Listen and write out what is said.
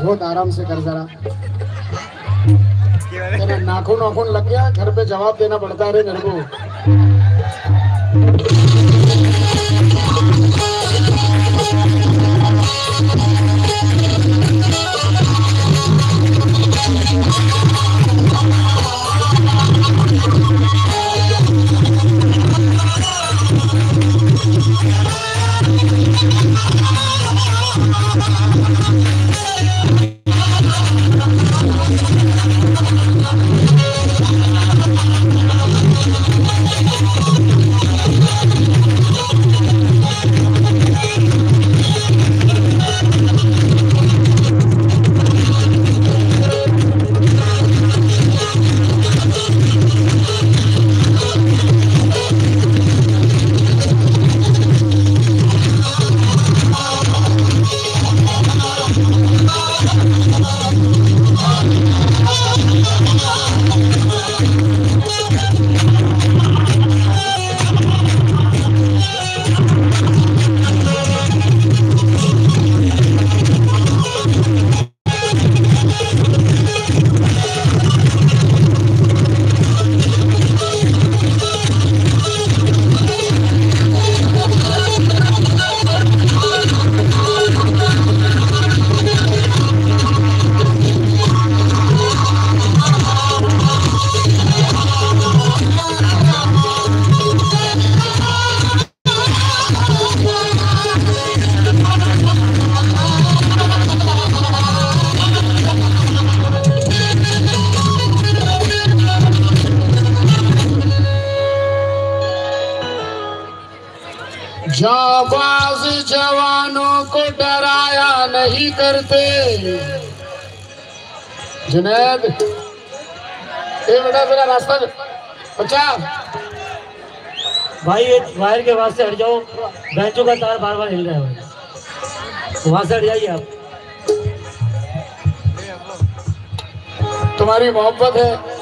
बहुत आराम से कर जरा। तेरा नाखून नाखून लग गया, घर पे जवाब देना पड़ता है रे मेरे को। जाबाज जवानों को डराया नहीं करते। जुनैद, ये बेटा मेरा रास्ता बचा। भाई एक वायर के वास्ते हट जाओ, बेंचों का तार बार बार हिल रहा है, वहां से हट जाइए आप। तुम्हारी मोहब्बत है।